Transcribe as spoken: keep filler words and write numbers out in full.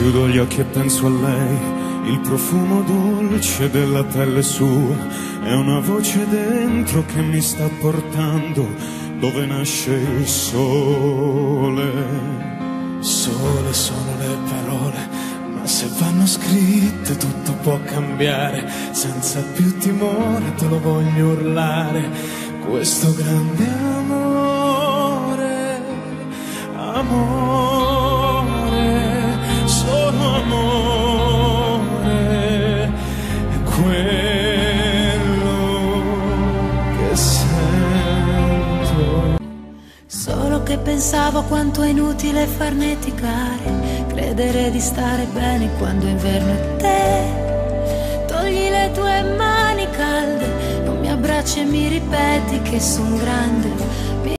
Chiudo gli occhi e penso a lei, il profumo dolce della pelle sua, è una voce dentro che mi sta portando dove nasce il sole. Sole sono le parole, ma se vanno scritte tutto può cambiare. Senza più timore te lo voglio urlare, questo grande amore, amore, solo amore, è quello che sento. Solo che pensavo quanto è inutile farneticare, credere di stare bene quando inverno è te. Togli le tue mani calde, non mi abbracci e mi ripeti che son grande.